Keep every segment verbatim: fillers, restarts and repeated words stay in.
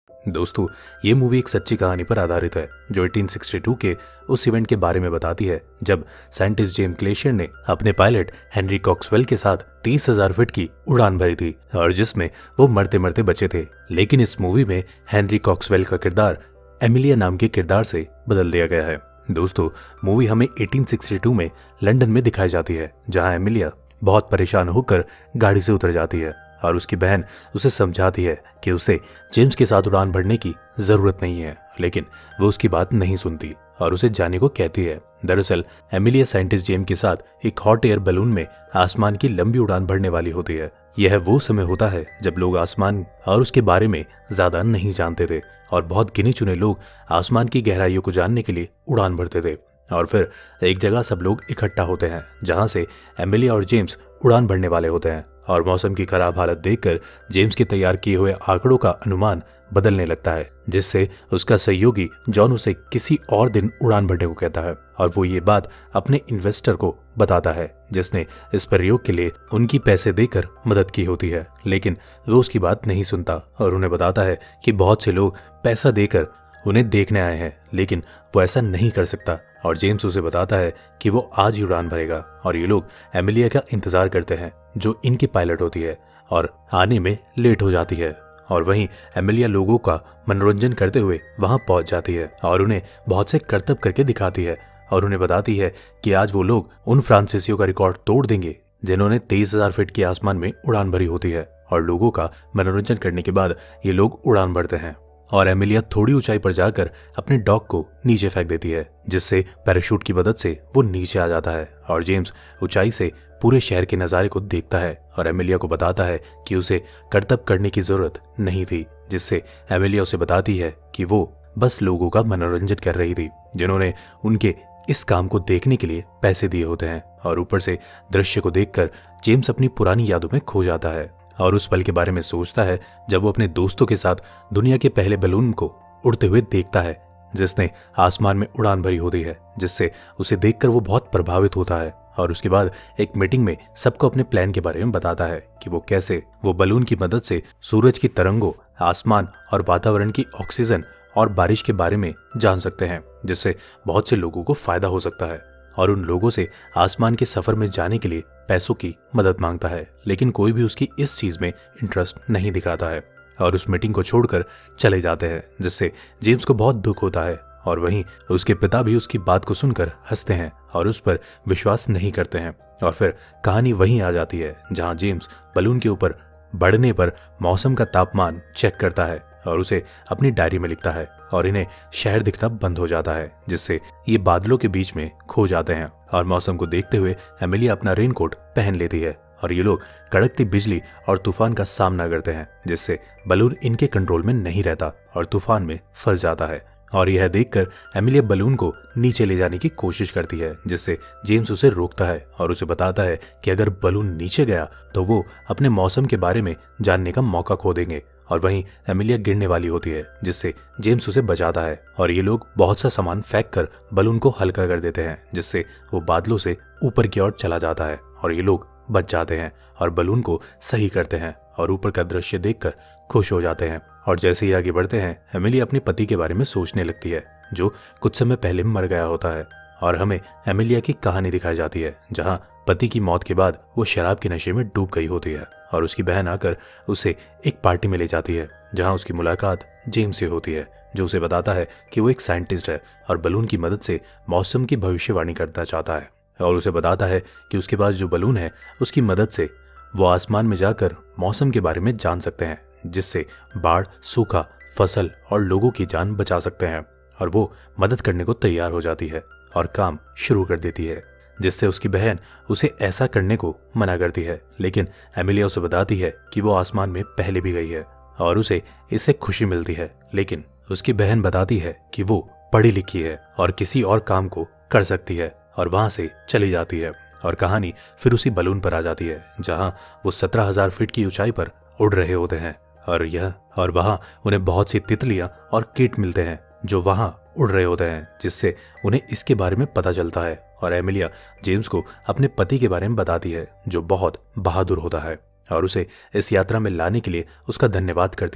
दोस्तों, ये मूवी एक सच्ची कहानी पर आधारित है जो अठारह सौ बासठ के उस इवेंट के बारे में बताती है जब साइंटिस्ट जेम्स ग्लेशियर ने अपने पायलट हेनरी कॉक्सवेल के साथ तीस हज़ार फीट की उड़ान भरी थी और जिसमें वो मरते मरते बचे थे। लेकिन इस मूवी में हेनरी कॉक्सवेल का किरदार एमिलिया नाम के किरदार से बदल दिया गया है। दोस्तों, मूवी हमें अठारह सौ बासठ में लंदन में दिखाई जाती है जहां एमिलिया बहुत परेशान होकर गाड़ी से उतर जाती है और उसकी बहन उसे समझाती है कि उसे जेम्स के साथ उड़ान भरने की जरूरत नहीं है, लेकिन वो उसकी बात नहीं सुनती और उसे जाने को कहती है। दरअसल एमिलिया साइंटिस्ट जेम्स के साथ एक हॉट एयर बैलून में आसमान की लंबी उड़ान भरने वाली होती है। यह वो समय होता है जब लोग आसमान और उसके बारे में ज्यादा नहीं जानते थे और बहुत गिने चुने लोग आसमान की गहराइयों को जानने के लिए उड़ान भरते थे। और फिर एक जगह सब लोग इकट्ठा होते हैं जहां से एमिलिया और जेम्स उड़ान भरने वाले होते हैं और मौसम की खराब हालत देखकर जेम्स के तैयार किए हुए आंकड़ों का अनुमान बदलने लगता है, जिससे उसका सहयोगी जॉन उसे किसी और दिन उड़ान भरने को कहता है और वो ये बात अपने इन्वेस्टर को बताता है जिसने इस प्रयोग के लिए उनकी पैसे देकर मदद की होती है। लेकिन वो उसकी बात नहीं सुनता और उन्हें बताता है कि बहुत से लोग पैसा देकर उन्हें देखने आए हैं, लेकिन वो ऐसा नहीं कर सकता और जेम्स उसे बताता है कि वो आज ही उड़ान भरेगा और ये लोग एमिलिया का इंतजार करते हैं जो इनकी पायलट होती है और आने में लेट हो जाती है। और वहीं एमिलिया लोगों का मनोरंजन करते हुए वहां पहुंच जाती है और उन्हें बहुत से करतब करके दिखाती है और उन्हें बताती है कि आज वो लोग उन फ्रांसीसियों का रिकॉर्ड तोड़ देंगे जिन्होंने तेईस हजार फीट के आसमान में उड़ान भरी होती है। और लोगों का मनोरंजन करने के बाद ये लोग उड़ान भरते हैं और एमिलिया थोड़ी ऊंचाई पर जाकर अपने डॉग को नीचे फेंक देती है जिससे पैराशूट की मदद से वो नीचे आ जाता है और जेम्स ऊंचाई से पूरे शहर के नज़ारे को देखता है और एमिलिया को बताता है कि उसे करतब करने की जरूरत नहीं थी, जिससे एमिलिया उसे बताती है कि वो बस लोगों का मनोरंजन कर रही थी जिन्होंने उनके इस काम को देखने के लिए पैसे दिए होते हैं। और ऊपर से दृश्य को देखकर जेम्स अपनी पुरानी यादों में खो जाता है और उस पल के बारे में सोचता है जब वो अपने दोस्तों के साथ दुनिया के पहले बैलून को उड़ते हुए देखता है जिसने आसमान में उड़ान भरी होती है, जिससे उसे देखकर वो बहुत प्रभावित होता है। और उसके बाद एक मीटिंग में सबको अपने प्लान के बारे में बताता है कि वो कैसे वो बलून की मदद से सूरज की तरंगों, आसमान और वातावरण की ऑक्सीजन और बारिश के बारे में जान सकते हैं, जिससे बहुत से लोगों को फायदा हो सकता है। और उन लोगों से आसमान के सफर में जाने के लिए पैसों की मदद मांगता है, लेकिन कोई भी उसकी इस चीज में इंटरेस्ट नहीं दिखाता है और उस मीटिंग को छोड़कर चले जाते हैं, जिससे जेम्स को बहुत दुख होता है। और वहीं उसके पिता भी उसकी बात को सुनकर हंसते हैं और उस पर विश्वास नहीं करते हैं। और फिर कहानी वहीं आ जाती है जहां जेम्स बलून के ऊपर बढ़ने पर मौसम का तापमान चेक करता है और उसे अपनी डायरी में लिखता है और इन्हें शहर दिखना बंद हो जाता है, जिससे ये बादलों के बीच में खो जाते हैं। और मौसम को देखते हुए एमिलिया अपना रेनकोट पहन लेती है और ये लोग कड़कती बिजली और तूफान का सामना करते हैं, जिससे बलून इनके कंट्रोल में नहीं रहता और तूफान में फंस जाता है। और यह देखकर एमिलिया बलून को नीचे ले जाने की कोशिश करती है, जिससे जेम्स उसे रोकता है और उसे बताता है कि अगर बलून नीचे गया तो वो अपने मौसम के बारे में जानने का मौका खो देंगे। और वहीं एमिलिया गिरने वाली होती है, जिससे जेम्स उसे बचाता है और ये लोग बहुत सा सामान फेंक कर बलून को हल्का कर देते हैं, जिससे वो बादलों से ऊपर की ओर चला जाता है और ये लोग बच जाते हैं और बलून को सही करते हैं और ऊपर का दृश्य देखकर खुश हो जाते हैं। और जैसे ही आगे बढ़ते हैं एमिलिया अपने पति के बारे में सोचने लगती है जो कुछ समय पहले मर गया होता है और हमें एमिलिया की कहानी दिखाई जाती है जहां पति की मौत के बाद वो शराब के नशे में डूब गई होती है और उसकी बहन आकर उसे एक पार्टी में ले जाती है जहां उसकी मुलाकात जेम्स से होती है जो उसे बताता है कि वो एक साइंटिस्ट है और बलून की मदद से मौसम की भविष्यवाणी करना चाहता है। और उसे बताता है कि उसके पास जो बलून है उसकी मदद से वो आसमान में जाकर मौसम के बारे में जान सकते हैं, जिससे बाढ़, सूखा, फसल और लोगों की जान बचा सकते हैं। और वो मदद करने को तैयार हो जाती है और काम शुरू कर देती है, जिससे उसकी बहन उसे ऐसा करने को मना करती है। लेकिन एमिलिया उसे बताती है कि वो आसमान में पहले भी गई है और उसे इससे खुशी मिलती है। लेकिन उसकी बहन बताती है कि वो पढ़ी लिखी है और किसी और काम को कर सकती है और वहां से चली जाती है। और कहानी फिर उसी बलून पर आ जाती है जहां वो सत्रह हजार फीट की ऊंचाई पर उड़ रहे होते हैं और यह और वहां उन्हें बहुत सी तितलियां और कीट मिलते हैं जो वहां उड़ रहे होते हैं, जिससे उन्हें इसके बारे में पता चलता है। और एमिलिया जेम्स को अपने पति के बारे में बताती है जो बहुत बहादुर होता है और उसे इस यात्रा में लाने के लिए उसका धन्यवाद करती है।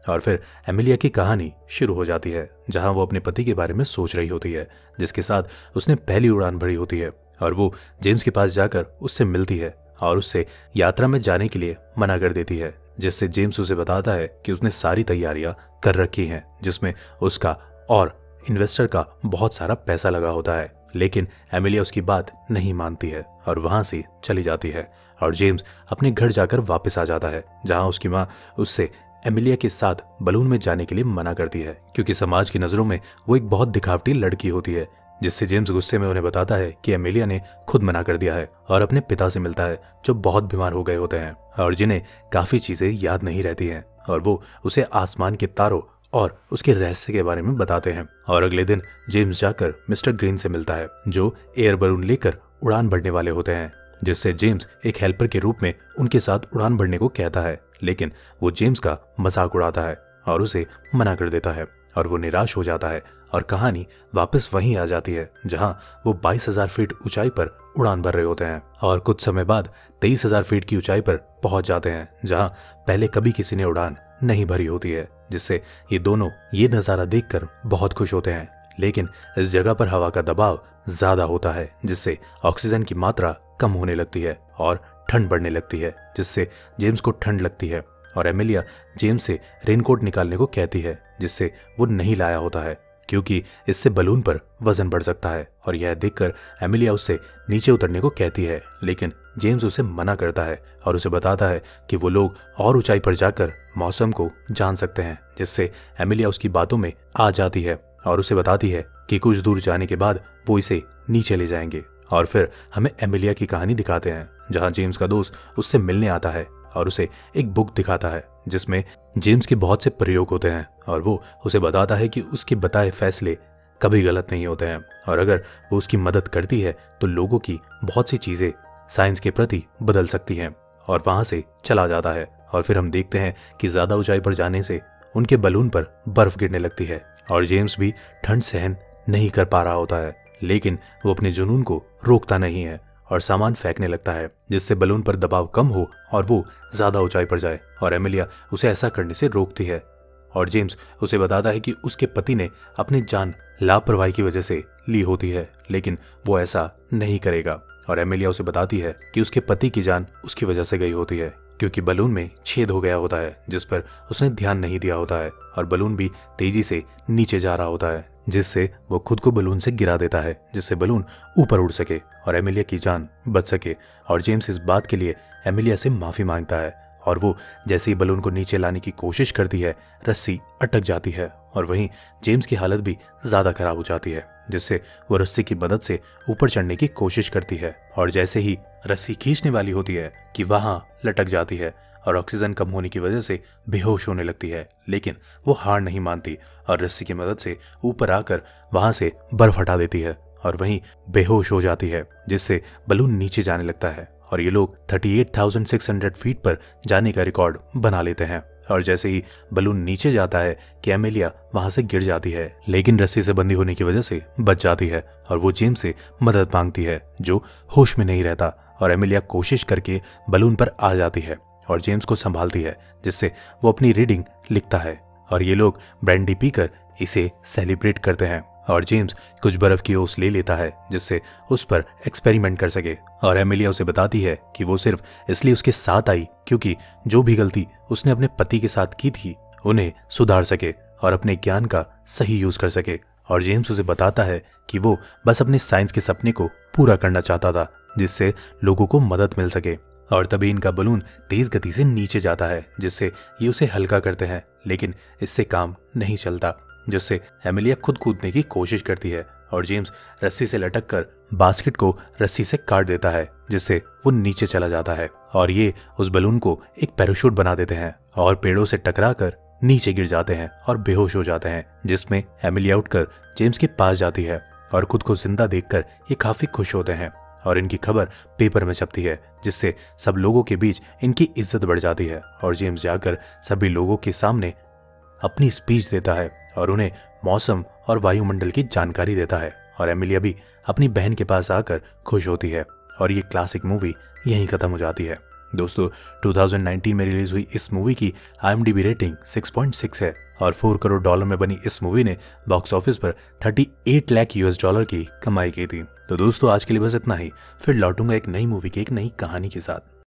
और फिर एमिलिया की कहानी शुरू हो जाती है, जहां वो अपने पति के बारे में सोच रही होती है, जिसके साथ उसने पहली उड़ान भरी होती है। और वो जेम्स के पास जाकर उससे मिलती है और उससे यात्रा में जाने के लिए मना कर देती है, जिससे जेम्स उसे बताता है कि उसने सारी तैयारियां कर रखी हैं, जिसमें उसका और इन्वेस्टर का बहुत सारा पैसा लगा होता है। लेकिन एमिलिया उसकी बात नहीं मानती है और वहां से चली जाती है और जेम्स अपने घर जाकर वापस आ जाता है, जहां उसकी माँ उससे एमिलिया के साथ बलून में जाने के लिए मना करती है, क्योंकि समाज की नजरों में वो एक बहुत दिखावटी लड़की होती है। जिससे जेम्स गुस्से में उन्हें बताता है कि एमिलिया ने खुद मना कर दिया है और अपने पिता से मिलता है, जो बहुत बीमार हो गए होते हैं और जिन्हें काफी चीजें याद नहीं रहती हैं, और वो उसे आसमान के तारों और उसके रहस्य के बारे में बताते हैं। और अगले दिन जेम्स जाकर मिस्टर ग्रीन से मिलता है, जो एयर बलून लेकर उड़ान भरने वाले होते हैं, जिससे जेम्स एक हेल्पर के रूप में उनके साथ उड़ान भरने को कहता है। लेकिन वो जेम्स का मजाक उड़ाता है और उसे मना कर देता है और वो निराश हो जाता है और कहानी वापस वहीं आ जाती है, जहां वो बाईस हजार फीट ऊंचाई पर उड़ान भर रहे होते हैं और कुछ समय बाद तेईस हजार फीट की ऊंचाई पर पहुंच जाते हैं, जहां पहले कभी किसी ने उड़ान नहीं भरी होती है। जिससे ये दोनों ये नजारा देखकर बहुत खुश होते हैं। लेकिन इस जगह पर हवा का दबाव ज्यादा होता है, जिससे ऑक्सीजन की मात्रा कम होने लगती है और ठंड बढ़ने लगती है, जिससे जेम्स को ठंड लगती है और एमिलिया जेम्स से रेनकोट निकालने को कहती है, जिससे वो नहीं लाया होता है, क्योंकि इससे बलून पर वजन बढ़ सकता है। और यह देखकर एमिलिया उससे नीचे उतरने को कहती है, लेकिन जेम्स उसे मना करता है और उसे बताता है कि वो लोग और ऊंचाई पर जाकर मौसम को जान सकते हैं, जिससे एमिलिया उसकी बातों में आ जाती है और उसे बताती है कि कुछ दूर जाने के बाद वो इसे नीचे ले जाएंगे। और फिर हमें एमिलिया की कहानी दिखाते हैं, जहां जेम्स का दोस्त उससे मिलने आता है और उसे एक बुक दिखाता है, जिसमें जेम्स के बहुत से प्रयोग होते हैं और वो उसे बताता है कि उसके बताए फैसले कभी गलत नहीं होते हैं और अगर वो उसकी मदद करती है तो लोगों की बहुत सी चीजें साइंस के प्रति बदल सकती हैं। और वहां से चला जाता है और फिर हम देखते हैं कि ज्यादा ऊंचाई पर जाने से उनके बलून पर बर्फ गिरने लगती है और जेम्स भी ठंड सहन नहीं कर पा रहा होता है, लेकिन वो अपने जुनून को रोकता नहीं है और सामान फेंकने लगता है, जिससे बलून पर दबाव कम हो और वो ज्यादा ऊंचाई पर जाए। और एमिलिया उसे ऐसा करने से रोकती है और जेम्स उसे बताता है कि उसके पति ने अपनी जान लापरवाही की वजह से ली होती है, लेकिन वो ऐसा नहीं करेगा। और एमिलिया उसे बताती है कि उसके पति की जान उसकी वजह से गई होती है, क्योंकि बलून में छेद हो गया होता है, जिस पर उसने ध्यान नहीं दिया होता है और बलून भी तेजी से नीचे जा रहा होता है, जिससे वो खुद को बलून से गिरा देता है, जिससे बलून ऊपर उड़ सके और एमिलिया की जान बच सके। और जेम्स इस बात के लिए एमिलिया से माफी मांगता है और वो जैसे ही बलून को नीचे लाने की कोशिश करती है, रस्सी अटक जाती है और वहीं जेम्स की हालत भी ज्यादा खराब हो जाती है, जिससे वो रस्सी की मदद से ऊपर चढ़ने की कोशिश करती है और जैसे ही रस्सी खींचने वाली होती है कि वहां लटक जाती है और ऑक्सीजन कम होने की वजह से बेहोश होने लगती है। लेकिन वो हार नहीं मानती और रस्सी की मदद से ऊपर आकर वहां से बर्फ हटा देती है और वहीं बेहोश हो जाती है, जिससे बलून नीचे जाने लगता है और ये लोग अड़तीस हज़ार छह सौ फीट पर जाने का रिकॉर्ड बना लेते हैं। और जैसे ही बलून नीचे जाता है कि एमिलिया वहां से गिर जाती है, लेकिन रस्सी से बंधी होने की वजह से बच जाती है और वो जेम्स से मदद मांगती है, जो होश में नहीं रहता। और एमिलिया कोशिश करके बलून पर आ जाती है और जेम्स को संभालती है, जिससे वो अपनी रीडिंग लिखता है और ये लोग ब्रांडी पीकर इसे सेलिब्रेट करते हैं। और जेम्स कुछ बर्फ की ओस ले लेता है, जिससे उस पर एक्सपेरिमेंट कर सके। और एमिलिया उसे बताती है कि वो सिर्फ इसलिए उसके साथ आई क्योंकि जो भी गलती उसने अपने पति के साथ की थी उन्हें सुधार सके और अपने ज्ञान का सही यूज कर सके। और जेम्स उसे बताता है कि वो बस अपने साइंस के सपने को पूरा करना चाहता था, जिससे लोगों को मदद मिल सके। और तभी इनका बलून तेज गति से नीचे जाता है, जिससे ये उसे हल्का करते हैं, लेकिन इससे काम नहीं चलता, जिससे एमिलिया खुद कूदने की कोशिश करती है और जेम्स रस्सी से लटक कर बास्केट को रस्सी से काट देता है, जिससे वो नीचे चला जाता है और ये उस बलून को एक पैराशूट बना देते हैं और पेड़ों से टकरा कर नीचे गिर जाते हैं और बेहोश हो जाते हैं, जिसमें एमिलिया उठकर जेम्स के पास जाती है और खुद को जिंदा देखकर ये काफी खुश होते हैं और इनकी खबर पेपर में छपती है, जिससे सब लोगों के बीच इनकी इज्जत बढ़ जाती है। और जेम्स जाकर सभी लोगों के सामने अपनी स्पीच देता है और उन्हें मौसम और वायुमंडल की जानकारी देता है और एमिलिया भी अपनी बहन के पास आकर खुश होती है और ये क्लासिक मूवी यहीं खत्म हो जाती है। दोस्तों दो हज़ार उन्नीस में रिलीज हुई इस मूवी की I M D B rating छह पॉइंट छह है और चार करोड़ डॉलर में बनी इस मूवी ने बॉक्स ऑफिस पर अड़तीस लाख यूएस डॉलर की कमाई की थी। तो दोस्तों आज के लिए बस इतना ही, फिर लौटूंगा एक नई मूवी की एक नई कहानी के साथ।